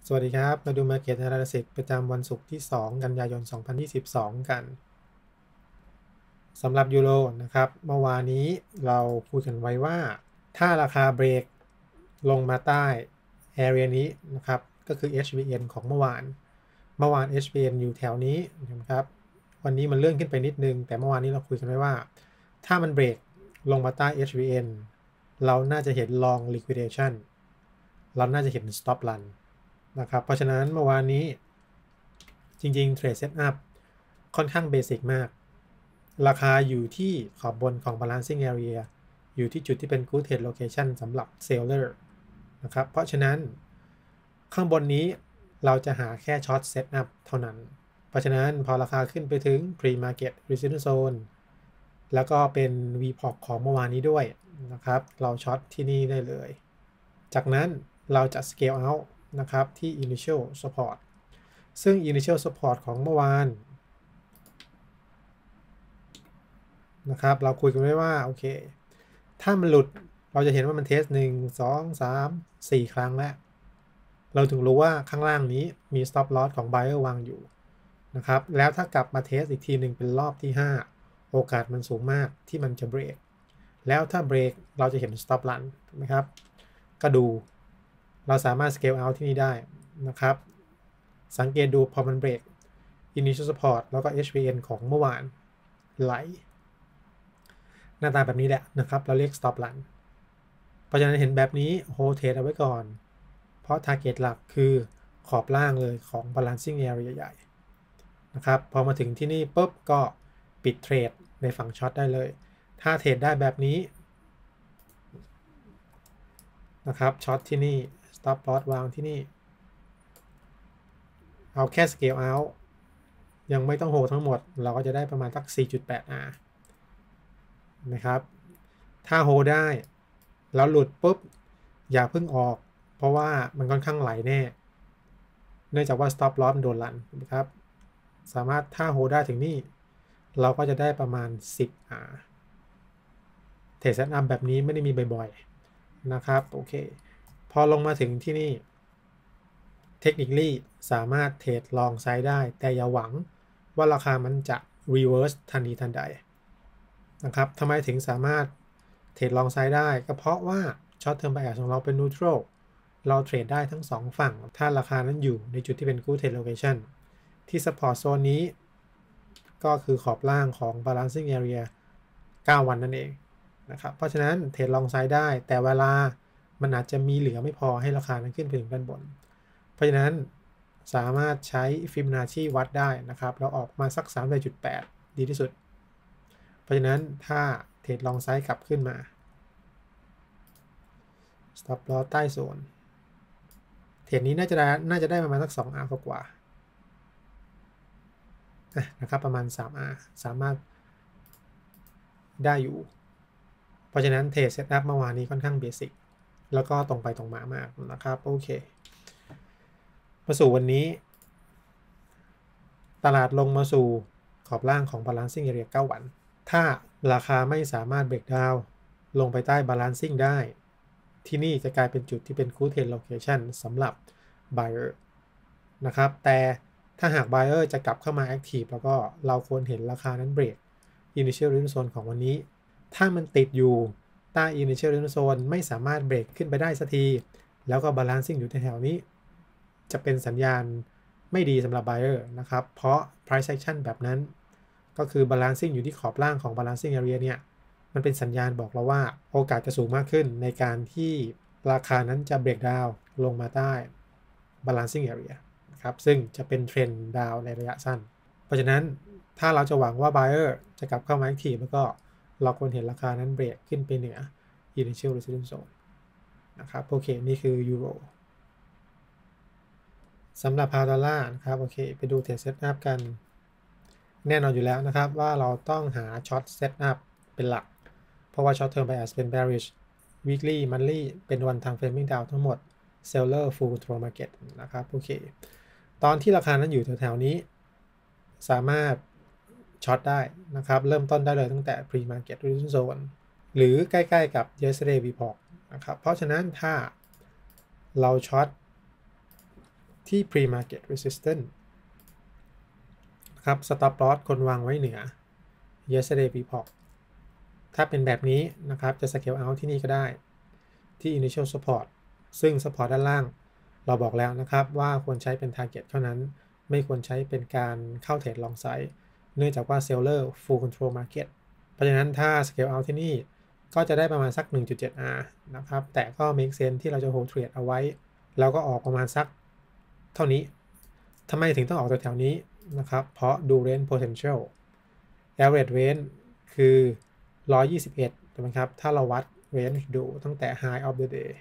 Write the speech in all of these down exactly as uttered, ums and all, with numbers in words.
สวัสดีครับมาดู Market Analysis ประจำวันศุกร์ที่ สอง กันยายน สองพันยี่สิบสอง กันสำหรับยูโรนะครับเมื่อวานนี้เราพูดกันไว้ว่าถ้าราคาเบรกลงมาใต้ Area นี้นะครับก็คือ เอช วี เอ็น ของเมื่อวานเมื่อวาน เอช วี เอ็น อยู่แถวนี้นะครับวันนี้มันเลื่อนขึ้นไปนิดนึงแต่เมื่อวานนี้เราคุยกันไว้ว่าถ้ามันเบรกลงมาใต้ เอช วี เอ็น เราน่าจะเห็น long liquidation เราน่าจะเห็น stop runนะครับเพราะฉะนั้นเมื่อวานนี้จริงๆ Trade Setup ค่อนข้างเบสิกมากราคาอยู่ที่ขอบบนของ Balancing Area อยู่ที่จุดที่เป็น Good Trade Location สำหรับ Seller นะครับเพราะฉะนั้นข้างบนนี้เราจะหาแค่ Short Setup เท่านั้นเพราะฉะนั้นพอราคาขึ้นไปถึง Pre-Market Resistance Zone แล้วก็เป็น วี พี โอ ของเมื่อวานนี้ด้วยนะครับเราช็อตที่นี่ได้เลยจากนั้นเราจะ Scale Outนะครับที่ Initial Support ซึ่ง Initial Support ของเมื่อวานนะครับเราคุยกันไว้ว่าโอเคถ้ามันหลุดเราจะเห็นว่ามันเทสหนึ่ง สอง สาม สี่ ครั้งแล้วเราถึงรู้ว่าข้างล่างนี้มี Stop Loss ของ Buyer วางอยู่นะครับแล้วถ้ากลับมาเทสอีกทีหนึ่งเป็นรอบที่ ห้า โอกาสมันสูงมากที่มันจะเบรกแล้วถ้าเบรกเราจะเห็น Stop Run ถูกไหมครับก็ดูเราสามารถ Scale Out ที่นี่ได้นะครับสังเกตดูพอมันเบรก Initial Support แล้วก็ เอช วี เอ็น ของเมื่อวานไหลหน้าตาแบบนี้แหละนะครับเราเรียก Stop Run เพราะฉะนั้นเห็นแบบนี้ Hold Trade เอาไว้ก่อนเพราะ Target หลักคือขอบล่างเลยของ Balancing Area ใหญ่นะครับพอมาถึงที่นี่ปุ๊บก็ปิดเทรดในฝั่งช็อตได้เลยถ้าเทรดได้แบบนี้นะครับช็อตที่นี่ Stop Loss วางที่นี่เอาแค่ Scale Out ยังไม่ต้องโฮทั้งหมดเราก็จะได้ประมาณสัก สี่จุดแปด อาร์ นะครับถ้าโฮได้แล้วหลุดปุ๊บอย่าเพิ่งออกเพราะว่ามันค่อนข้างไหลแน่เนื่องจากว่า Stop Loss โดนลันนะครับสามารถถ้าโฮได้ถึงนี่เราก็จะได้ประมาณ สิบ อาร์ เทรดเซตอัพแบบนี้ไม่ได้มีบ่อยๆนะครับโอเคพอลงมาถึงที่นี่เทคนิคลี่สามารถเทรดลองไซด์ได้แต่อย่าหวังว่าราคามันจะ reverse ทันทีทันใดนะครับทำไมถึงสามารถเทรดลองไซด์ได้ก็เพราะว่า Short Term Bias ของเราเป็น Neutral เราเทรดได้ทั้งสองฝั่งถ้าราคานั้นอยู่ในจุดที่เป็น Good Trade Location ที่ Support Zone นี้ก็คือขอบล่างของ Balancing Area เก้า วันนั่นเองนะครับเพราะฉะนั้นเทรดลองไซด์ได้แต่เวลามันอาจจะมีเหลือไม่พอให้ราคานั้นขึ้นไปถึงด้านบนเพราะฉะนั้นสามารถใช้ Fibonacci วัดได้นะครับแล้วออกมาสัก สามสิบจุดแปด ดีที่สุดเพราะฉะนั้นถ้าเทรดลองไซด์กลับขึ้นมา Stop Loss ใต้โซนเทรดนี้น่าจะได้น่าจะได้ประมาณสัก สอง อาร์ กว่านะครับประมาณ สาม อาร์ สามารถได้อยู่เพราะฉะนั้นเทรดเซตอัพเมื่อวานนี้ค่อนข้างเบสิกแล้วก็ตรงไปตรงมามากนะครับโอเคมาสู่วันนี้ตลาดลงมาสู่ขอบล่างของ Balancing Area เก้า วันถ้าราคาไม่สามารถเบรกดาวน์ลงไปใต้ Balancing ได้ที่นี่จะกลายเป็นจุดที่เป็น Good Trade Location สำหรับ Buyer นะครับแต่ถ้าหาก Buyer จะกลับเข้ามา Active แล้วก็เราควรเห็นราคานั้นเบรก Initial Resistance Zone ของวันนี้ถ้ามันติดอยู่ใต้ Initial Resistance Zone ไม่สามารถเบรกขึ้นไปได้สักทีแล้วก็ Balancing อยู่แถวๆนี้จะเป็นสัญญาณไม่ดีสำหรับ Buyer นะครับเพราะ Price Action แบบนั้นก็คือ Balancing อยู่ที่ขอบล่างของ Balancing Area เนี่ยมันเป็นสัญญาณบอกเราว่าโอกาสจะสูงมากขึ้นในการที่ราคานั้นจะเบรกดาวน์ลงมาใต้ Balancing Area นะครับซึ่งจะเป็นเทรนด์ดาวในระยะสั้นเพราะฉะนั้นถ้าเราจะหวังว่า Buyer จะกลับเข้ามา Active แล้วก็เราควรเห็นราคานั้นเบรกขึ้นไปเหนือ Initial Resistance Zone นะครับโอเคนี่คือยูโรสำหรับพาวดอลลาร์นะครับโอเคไปดูเทรดเซตอัพกันแน่นอนอยู่แล้วนะครับว่าเราต้องหาช็อตเซตอัพเป็นหลักเพราะว่า Short Term Bias เป็น bearish weekly monthly เป็น one time framing down ทั้งหมด seller full through market นะครับโอเคตอนที่ราคานั้นอยู่แถวๆนี้สามารถช็อตได้นะครับเริ่มต้นได้เลยตั้งแต่ pre market resistance zone หรือใกล้ๆกับ yesterday วี พี โอ นะครับเพราะฉะนั้นถ้าเราช็อตที่ pre-market resistance ครับ stop loss คนวางไว้เหนือ yesterday report ถ้าเป็นแบบนี้นะครับจะ scale out ที่นี่ก็ได้ที่ initial support ซึ่ง support ด้านล่างเราบอกแล้วนะครับว่าควรใช้เป็น target เท่านั้นไม่ควรใช้เป็นการเข้าเทรด long side เนื่องจากว่า seller full control market เพราะฉะนั้นถ้า scale out ที่นี่ก็จะได้ประมาณสัก หนึ่งจุดเจ็ด อาร์ นะครับแต่ก็ make sense ที่เราจะ hold trade เอาไว้แล้วก็ออกประมาณสักเท่านี้ทำไมถึงต้องออกแถวๆนี้นะครับเพราะดู range potential average range คือ หนึ่งร้อยยี่สิบเอ็ดถูกไหมครับถ้าเราวัด range ดูตั้งแต่ high of the day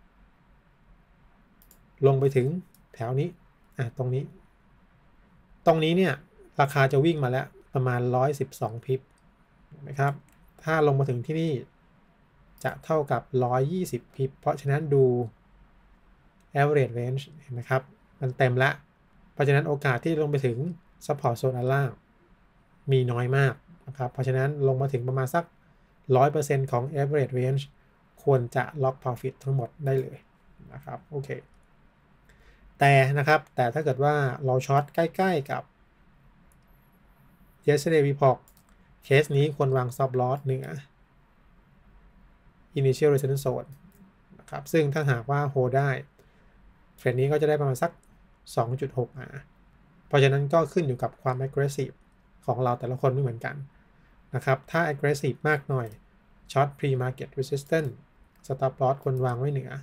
ลงไปถึงแถวนี้อ่ะตรงนี้ตรงนี้เนี่ยราคาจะวิ่งมาแล้วประมาณหนึ่งร้อยสิบสองพิปนะครับถ้าลงมาถึงที่นี่จะเท่ากับหนึ่งร้อยยี่สิบพิปเพราะฉะนั้นดู average range เห็นไหมครับมันเต็มละเพราะฉะนั้นโอกาสที่ลงไปถึง support zone ด้านล่างมีน้อยมากนะครับเพราะฉะนั้นลงมาถึงประมาณสัก หนึ่งร้อยเปอร์เซ็นต์ ของ average range ควรจะ lock profit ทั้งหมดได้เลยนะครับโอเคแต่นะครับแต่ถ้าเกิดว่าเราช็อตใกล้ๆกับ yesterday report เคสนี้ควรวาง stop loss เหนือ initial resistance zone นะครับซึ่งถ้าหากว่า hold ได้เทรนนี้ก็จะได้ประมาณสัก สองจุดหก อาร์ เพราะฉะนั้นก็ขึ้นอยู่กับความ aggressive ของเราแต่ละคนไม่เหมือนกันนะครับถ้า aggressive มากหน่อย short pre market resistance stop loss ควรวางไว้เหนือ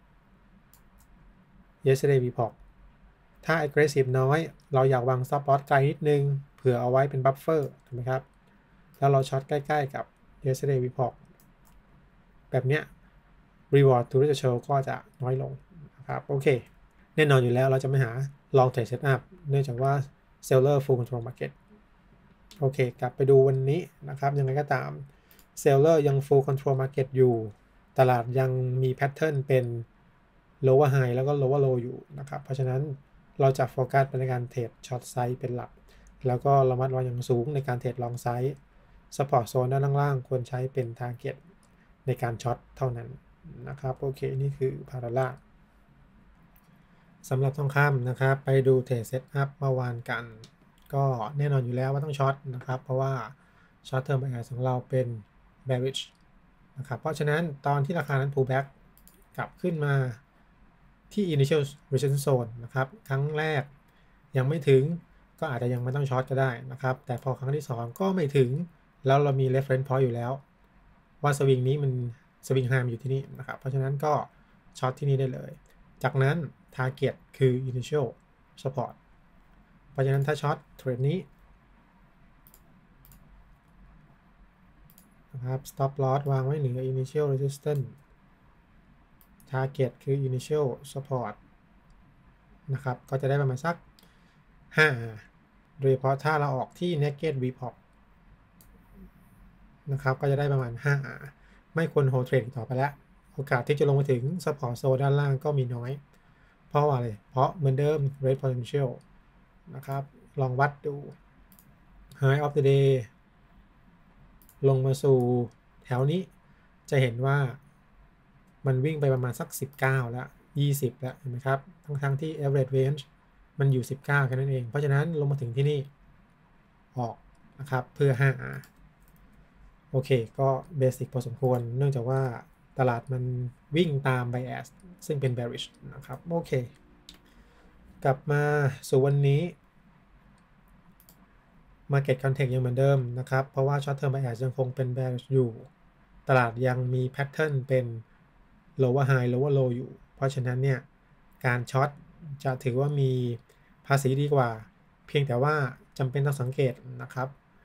yesterday report ถ้า aggressive น้อยเราอยากวาง stop loss ไกลนิดนึงเผื่อเอาไว้เป็น buffer ถูกไหมครับแล้วเราช็อตใกล้ๆกับ yesterday report แบบเนี้ย reward to ratio ก็จะน้อยลงนะครับโอเคแน่นอนอยู่แล้วเราจะไม่หา long trade setup เนื่องจากว่า seller full control market โอเคกลับไปดูวันนี้นะครับยังไงก็ตาม seller ยัง full control market อยู่ตลาดยังมี pattern เป็น lower high แล้วก็ lower low อยู่นะครับเพราะฉะนั้นเราจะโฟกัสในการเทรด short size เป็นหลักแล้วก็ระมัดระวังอย่างสูงในการเทรด long size support zone ด้านล่างๆควรใช้เป็น target ในการช็อตเท่านั้นนะครับโอเคนี่คือพาราล่าสำหรับทองคำนะครับไปดูเทรดเซตอัพเมื่อวานกันก็แน่นอนอยู่แล้วว่าต้องช็อตนะครับเพราะว่าช็อตเทอมไบแอสของเราเป็น bearish นะครับเพราะฉะนั้นตอนที่ราคานั้น pull back กลับขึ้นมาที่ initial resistance zone นะครับครั้งแรกยังไม่ถึงก็อาจจะยังไม่ต้องช็อตก็ได้นะครับแต่พอครั้งที่สองก็ไม่ถึงแล้วเรามี reference point อยู่แล้วว่าสวิงนี้มันสวิงไฮมันอยู่ที่นี่นะครับเพราะฉะนั้นก็ช็อตที่นี่ได้เลยจากนั้น target คือ initial support เพราะฉะนั้นถ้าช็อตเทรดนี้นะครับ stop loss วางไว้เหนือ initial resistance target คือ initial support นะครับก็จะได้ประมาณสักห้าโดยเฉพาะถ้าเราออกที่ naked report นะครับก็จะได้ประมาณห้า ไม่ควร hold trade ต่อไปแล้วโอกาสที่จะลงมาถึง support zone ด้านล่างก็มีน้อยเพราะว่าอะไรเพราะเหมือนเดิม red potential นะครับลองวัดดู high of the day ลงมาสู่แถวนี้จะเห็นว่ามันวิ่งไปประมาณสักสิบเก้าแล้วยี่สิบแล้วเห็นไหมครับทั้งทั้งที่ average range มันอยู่สิบเก้าแค่นั้นเองเพราะฉะนั้นลงมาถึงที่นี่ออกนะครับเพื่อ ห้า อาร์ โอเคก็เบสิกพอสมควรเนื่องจากว่าตลาดมันวิ่งตาม bias ซึ่งเป็น bearish นะครับโอเคกลับมาสู่วันนี้ market context ยังเหมือนเดิมนะครับเพราะว่า short term bias ยังคงเป็น bearish อยู่ตลาดยังมี pattern เป็น lower high lower low อยู่เพราะฉะนั้นเนี่ยการช็อตจะถือว่ามีภาษีดีกว่าเพียงแต่ว่าจำเป็นต้องสังเกตนะครับ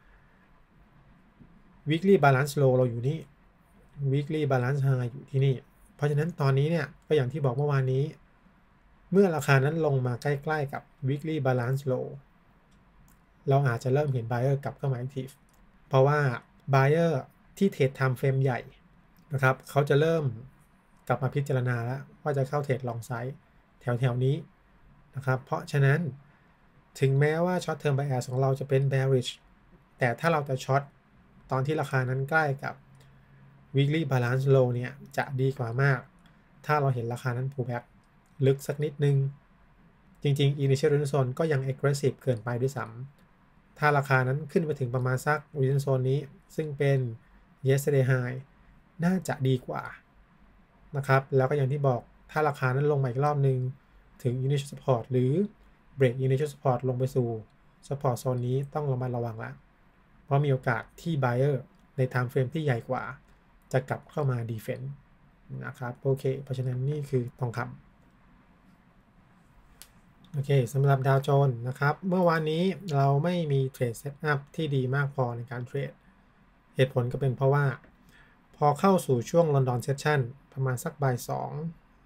weekly balance low เราอยู่นี่ weekly balance high อยู่ที่นี่เพราะฉะนั้นตอนนี้เนี่ยก็อย่างที่บอกเมื่อวานนี้เมื่อราคานั้นลงมาใกล้ๆกับ weekly balance low เราอาจจะเริ่มเห็น buyer กลับเข้ามา active เพราะว่า buyer ที่เทรด time frame ใหญ่นะครับเขาจะเริ่มกลับมาพิจารณาแล้วว่าจะเข้าเทรด long side แถวๆนี้นะครับเพราะฉะนั้นถึงแม้ว่า short term bias ของเราจะเป็น bearish แต่ถ้าเราจะช็อตตอนที่ราคานั้นใกล้กับ weekly balance low เนี่ยจะดีกว่ามากถ้าเราเห็นราคานั้น pull back ลึกสักนิดนึงจจริงๆ initial resistance zone ก็ยัง aggressive เกินไปด้วยซ้ำถ้าราคานั้นขึ้นไปถึงประมาณสัก resistance zone นี้ซึ่งเป็น yesterday high น่าจะดีกว่านะครับแล้วก็อย่างที่บอกถ้าราคานั้นลงมาอีกรอบนึงถึง initial support หรือ break initial support ลงไปสู่ support zone นี้ต้องระมัดระวังละเพราะมีโอกาสที่ buyer ใน time frame ที่ใหญ่กว่าจะกลับเข้ามา defense นะครับโอเคเพราะฉะนั้นนี่คือทองคำโอเคสำหรับดาวโจนส์นะครับเมื่อวานนี้เราไม่มีเทรดเซตอัพที่ดีมากพอในการเทรดเหตุผลก็เป็นเพราะว่าพอเข้าสู่ช่วงลอนดอนเซสชั่นประมาณสักบ่ายสอง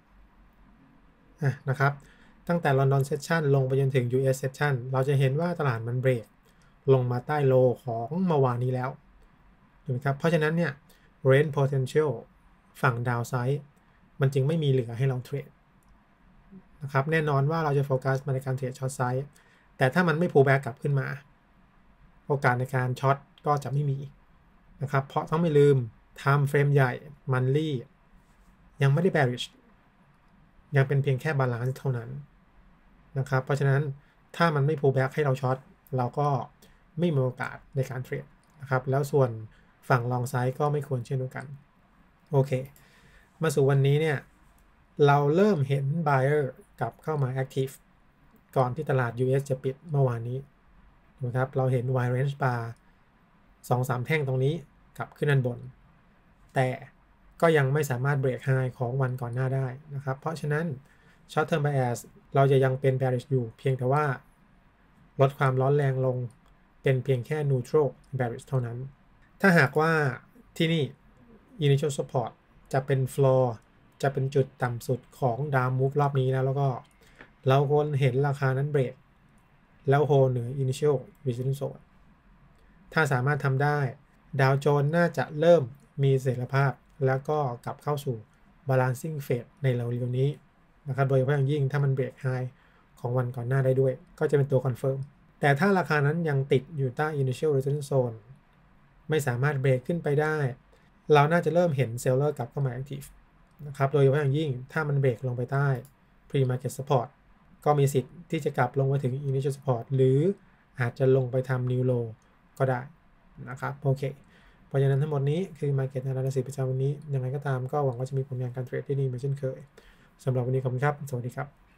นะครับตั้งแต่ลอนดอนเซสชั่นลงไปจนถึง ยู เอส เซสชั่นเราจะเห็นว่าตลาดมันเบรกลงมาใต้โลของเมื่อวานนี้แล้วถูกไหมครับเพราะฉะนั้นเนี่ย range potential ฝั่งดาวไซด์มันจึงไม่มีเหลือให้เราเทรดนะครับแน่นอนว่าเราจะโฟกัสมาในการเทรดช็อตไซด์แต่ถ้ามันไม่ pull back กลับขึ้นมาโอกาสในการช็อตก็จะไม่มีนะครับเพราะต้องไม่ลืม time frame ใหญ่ monthly ยังไม่ได้ bearish ยังเป็นเพียงแค่บาลานซ์เท่านั้นนะครับเพราะฉะนั้นถ้ามันไม่ pull back ให้เราช็อตเราก็ไม่มีโอกาสในการเทรดนะครับแล้วส่วนฝั่ง long side ก็ไม่ควรเช่นเดียวกันโอเคมาสู่วันนี้เนี่ยเราเริ่มเห็น buyer กลับเข้ามา active ก่อนที่ตลาด ยู เอส จะปิดเมื่อวานนี้นะครับเราเห็น wide range bar สองสาม แท่งตรงนี้กลับขึ้นด้านบนแต่ก็ยังไม่สามารถ break high ของวันก่อนหน้าได้นะครับเพราะฉะนั้น short term bias เราจะยังเป็น bearish อยู่เพียงแต่ว่าลดความร้อนแรงลงเป็นเพียงแค่ neutral bearish เท่านั้นถ้าหากว่าที่นี่ initial support จะเป็น floor จะเป็นจุดต่ำสุดของ down move รอบนี้นะแล้วก็เราควรเห็นราคานั้นเบรกแล้วโฮเหนือ initial resistance zone ถ้าสามารถทำได้ดาวโจนส์น่าจะเริ่มมีเสถียรภาพแล้วก็กลับเข้าสู่ balancing phase ในเร็วๆนี้นะครับโดยเฉพาะอย่างยิ่งถ้ามันเบรก high ของวันก่อนหน้าได้ด้วยก็จะเป็นตัว confirm แต่ถ้าราคานั้นยังติดอยู่ใต้ initial resistance zone ไม่สามารถเบรกขึ้นไปได้เราน่าจะเริ่มเห็น seller กลับเข้ามา active นะครับโดยเฉพาะอย่างยิ่งถ้ามันเบรกลงไปใต้ pre market support ก็มีสิทธิ์ที่จะกลับลงไปถึง initial support หรืออาจจะลงไปทำ new low ก็ได้นะครับโอเคเพราะฉะนั้นทั้งหมดนี้คือ Market Analysis ประจำวันนี้ยังไงก็ตามก็หวังว่าจะมีผลงานการเทรดที่ดีเหมือนเช่นเคยสำหรับวันนี้ขอบคุณครับสวัสดีครับ